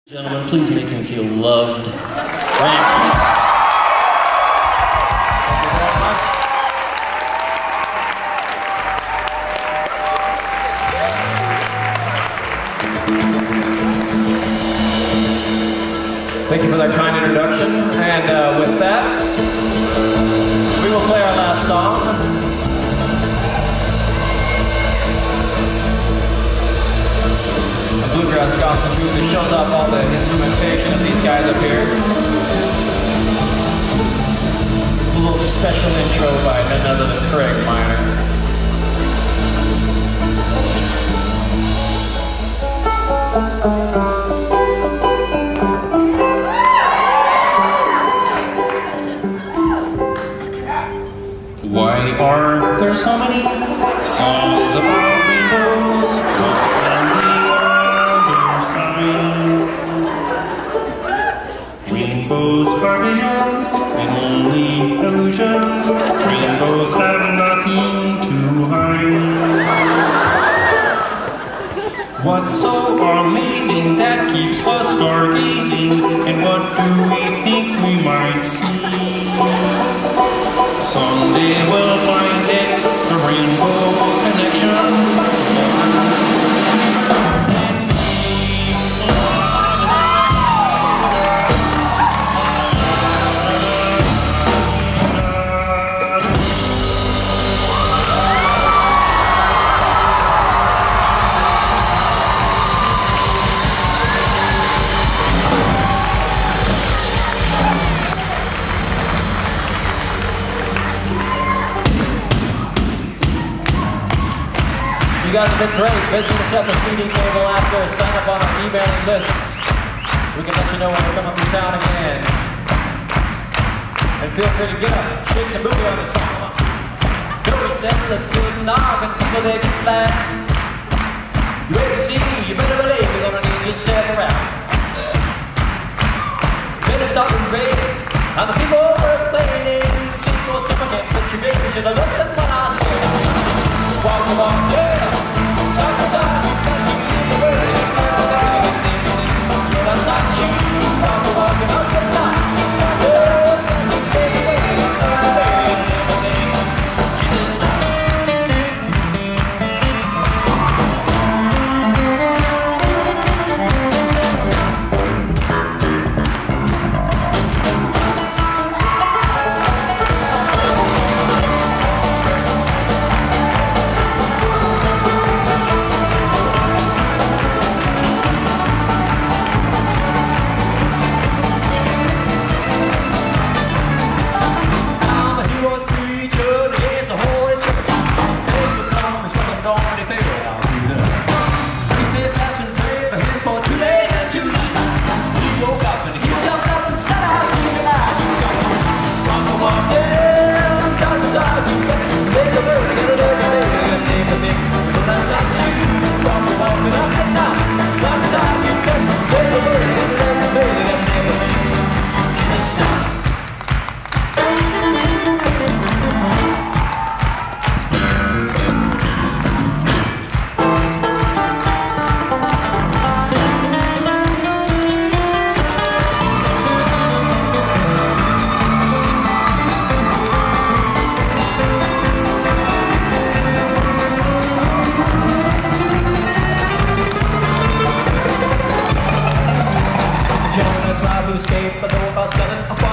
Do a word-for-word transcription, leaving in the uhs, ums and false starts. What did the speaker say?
Gentlemen, please make him feel loved. Thank you for that kind introduction, and uh, with that, we will play our last song. A bluegrass gospel group that shows off all the instrumentation of these guys up here. A little special intro by none other than Craig Minor. Why are there so many songs about rainbows? What's on the other side? Rainbows are visions and only illusions. Rainbows have nothing to hide. What's so amazing that keeps us stargazing? And what do we think we might see? Someday we'll find it, the rainbow connection. You guys have been great. Visit us at the C D table after. Sign up on our emailing list. We can let you know when we're coming through town again. And feel free to get up, shake some booty on the song. Go to seven, let's get it knock and people they just flat. You ready to see? You better believe we're gonna need you seven around. Better stop and break. And the people over playing. See what's up again. Put your babies in the left and what I say. Walk, walk, yeah. Time to time, you got to be the bird. That's not you. Walk, walk, and I said not. Time to time, you got to be the bird. Jesus. Escape, but know about selling.